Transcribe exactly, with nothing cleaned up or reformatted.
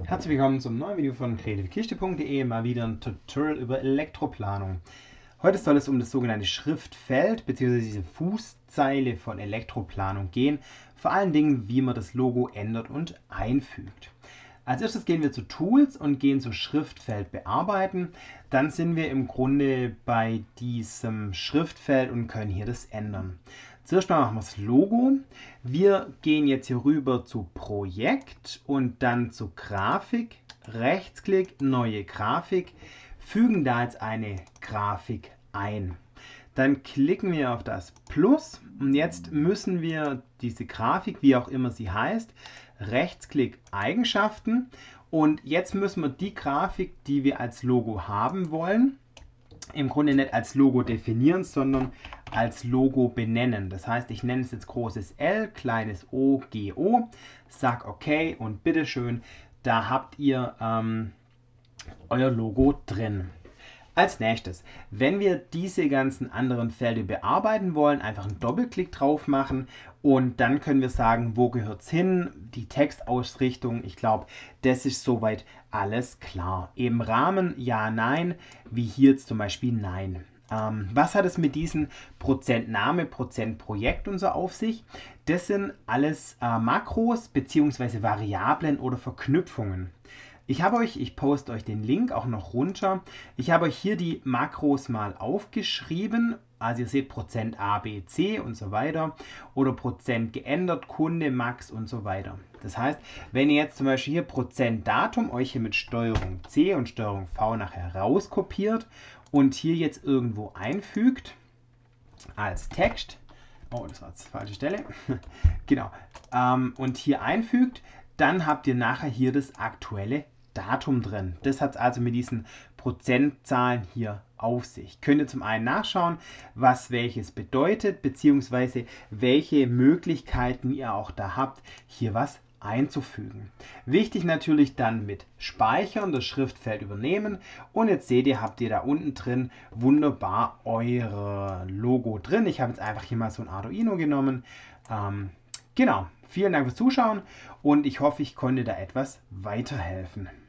Herzlich willkommen zum neuen Video von kreative kiste punkt de, mal wieder ein Tutorial über Elektroplanung. Heute soll es um das sogenannte Schriftfeld bzw. diese Fußzeile von Elektroplanung gehen, vor allen Dingen wie man das Logo ändert und einfügt. Als erstes gehen wir zu Tools und gehen zu Schriftfeld bearbeiten. Dann sind wir im Grunde bei diesem Schriftfeld und können hier das ändern. Zuerst mal machen wir das Logo. Wir gehen jetzt hier rüber zu Projekt und dann zu Grafik. Rechtsklick, neue Grafik. Fügen da jetzt eine Grafik ein. Dann klicken wir auf das Plus und jetzt müssen wir diese Grafik, wie auch immer sie heißt, Rechtsklick Eigenschaften und jetzt müssen wir die Grafik, die wir als Logo haben wollen, im Grunde nicht als Logo definieren, sondern als Logo benennen. Das heißt, ich nenne es jetzt großes L, kleines O, G O, sag OK und bitteschön, da habt ihr ähm, euer Logo drin. Als nächstes, wenn wir diese ganzen anderen Felder bearbeiten wollen, einfach einen Doppelklick drauf machen und dann können wir sagen, wo gehört es hin, die Textausrichtung, ich glaube, das ist soweit alles klar. Eben Rahmen, ja, nein, wie hier jetzt zum Beispiel nein. Ähm, was hat es mit diesen Prozentname, Prozentprojekt und so auf sich? Das sind alles äh, Makros bzw. Variablen oder Verknüpfungen. Ich habe euch, ich poste euch den Link auch noch runter. Ich habe euch hier die Makros mal aufgeschrieben. Also ihr seht Prozent A, B, C und so weiter. Oder Prozent geändert, Kunde, Max und so weiter. Das heißt, wenn ihr jetzt zum Beispiel hier Prozent Datum euch hier mit Steuerung C und Steuerung V nachher rauskopiert und hier jetzt irgendwo einfügt als Text. Oh, das war jetzt die falsche Stelle. Genau. Ähm, und hier einfügt, dann habt ihr nachher hier das aktuelle Datum drin. Das hat es also mit diesen Prozentzahlen hier auf sich. Könnt ihr zum einen nachschauen, was welches bedeutet, beziehungsweise welche Möglichkeiten ihr auch da habt, hier was einzufügen. Wichtig natürlich dann mit Speichern, das Schriftfeld übernehmen und jetzt seht ihr, habt ihr da unten drin wunderbar euer Logo drin. Ich habe jetzt einfach hier mal so ein Arduino genommen. Ähm, genau, vielen Dank fürs Zuschauen und ich hoffe, ich konnte da etwas weiterhelfen.